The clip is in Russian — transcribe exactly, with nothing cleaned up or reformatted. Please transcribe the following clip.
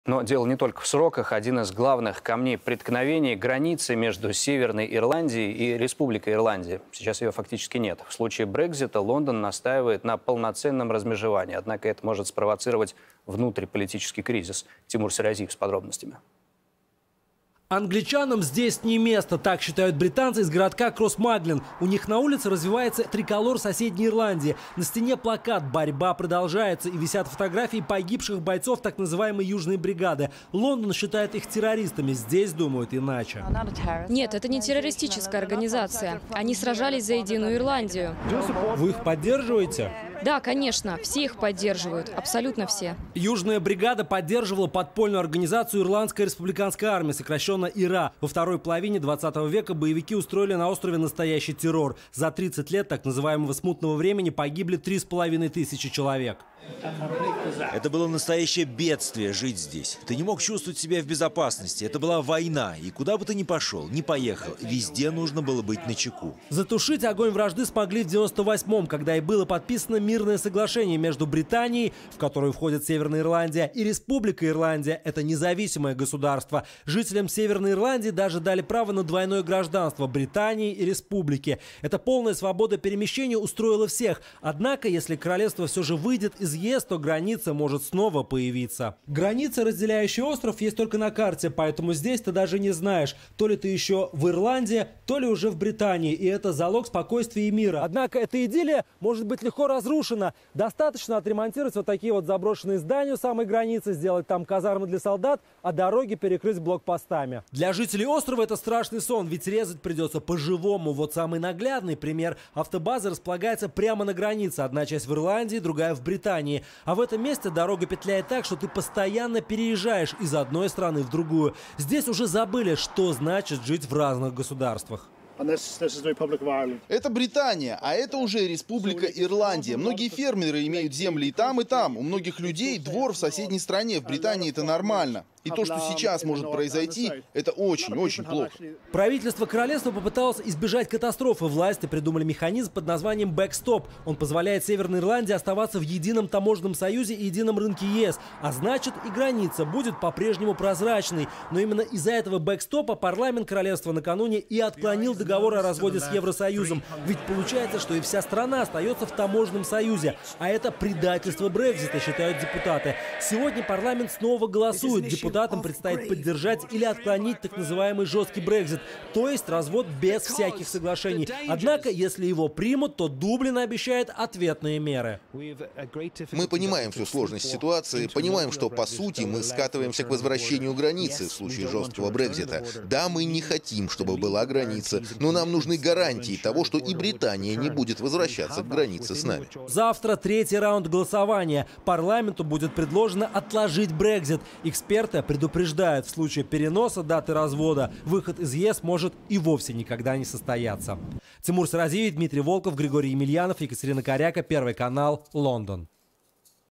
Но дело не только в сроках. Один из главных камней преткновения – границы между Северной Ирландией и Республикой Ирландия. Сейчас ее фактически нет. В случае Брексита Лондон настаивает на полноценном размежевании. Однако это может спровоцировать внутриполитический кризис. Тимур Серазиев с подробностями. Англичанам здесь не место, так считают британцы из городка Кросс-Маглин. У них на улице развивается триколор соседней Ирландии. На стене плакат «Борьба продолжается» и висят фотографии погибших бойцов так называемой Южной бригады. Лондон считает их террористами, здесь думают иначе. Нет, это не террористическая организация. Они сражались за единую Ирландию. Вы их поддерживаете? Да, конечно, все их поддерживают, абсолютно все. Южная бригада поддерживала подпольную организацию Ирландская республиканская армия, сокращенно ИРА. Во второй половине двадцатого века боевики устроили на острове настоящий террор. За тридцать лет так называемого смутного времени погибли три с половиной тысячи человек. Это было настоящее бедствие жить здесь. Ты не мог чувствовать себя в безопасности. Это была война. И куда бы ты ни пошел, ни поехал, везде нужно было быть начеку. Затушить огонь вражды смогли в девяносто восьмом, когда и было подписано мирное соглашение между Британией, в которую входит Северная Ирландия, и Республикой Ирландия. Это независимое государство. Жителям Северной Ирландии даже дали право на двойное гражданство Британии и Республики. Эта полная свобода перемещения устроила всех. Однако, если королевство все же выйдет из ЕС, то граница может снова появиться. Граница, разделяющая остров, есть только на карте, поэтому здесь ты даже не знаешь, то ли ты еще в Ирландии, то ли уже в Британии. И это залог спокойствия и мира. Однако эта идиллия может быть легко разрушена. Достаточно отремонтировать вот такие вот заброшенные здания у самой границы, сделать там казармы для солдат, а дороги перекрыть блокпостами. Для жителей острова это страшный сон, ведь резать придется по-живому. Вот самый наглядный пример. Автобаза располагается прямо на границе. Одна часть в Ирландии, другая в Британии. А в этом месте дорога петляет так, что ты постоянно переезжаешь из одной страны в другую. Здесь уже забыли, что значит жить в разных государствах. Это Британия, а это уже Республика Ирландия. Многие фермеры имеют земли и там, и там. У многих людей двор в соседней стране. В Британии это нормально. И то, что сейчас может произойти, это очень-очень плохо. Правительство королевства попыталось избежать катастрофы. Власти придумали механизм под названием «бэкстоп». Он позволяет Северной Ирландии оставаться в едином таможенном союзе и едином рынке ЕС. А значит, и граница будет по-прежнему прозрачной. Но именно из-за этого бэкстопа парламент королевства накануне и отклонил договор о разводе с Евросоюзом. Ведь получается, что и вся страна остается в таможенном союзе. А это предательство Брексита, считают депутаты. Сегодня парламент снова голосует. Депутаты Депутатам предстоит поддержать или отклонить так называемый жесткий Брексит, то есть развод без всяких соглашений. Однако, если его примут, то Дублин обещает ответные меры. Мы понимаем всю сложность ситуации, понимаем, что по сути мы скатываемся к возвращению границы в случае жесткого Брексита. Да, мы не хотим, чтобы была граница, но нам нужны гарантии того, что и Британия не будет возвращаться к границе с нами. Завтра третий раунд голосования. Парламенту будет предложено отложить Брексит. Эксперты предупреждают, в случае переноса даты развода выход из ЕС может и вовсе никогда не состояться. Тимур Серазиев, Дмитрий Волков, Григорий Емельянов, Екатерина Коряка, Первый канал, Лондон.